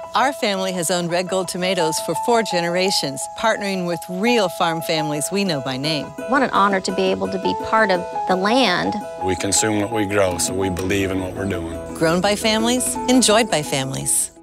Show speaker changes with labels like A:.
A: Our family has owned Red Gold tomatoes for 4 generations, partnering with real farm families we know by name.
B: What an honor to be able to be part of the land.
C: We consume what we grow, so we believe in what we're doing.
A: Grown by families, enjoyed by families.